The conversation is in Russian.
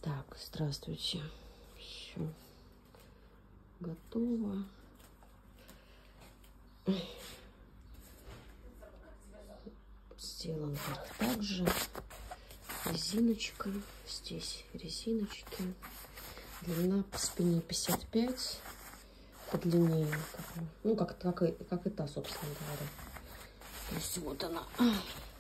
Так, здравствуйте. Все готово. Сделан верх также. Резиночка. Здесь резиночки. Длина по спине 55. Подлиннее. Ну, как и та, собственно говоря. То есть вот она.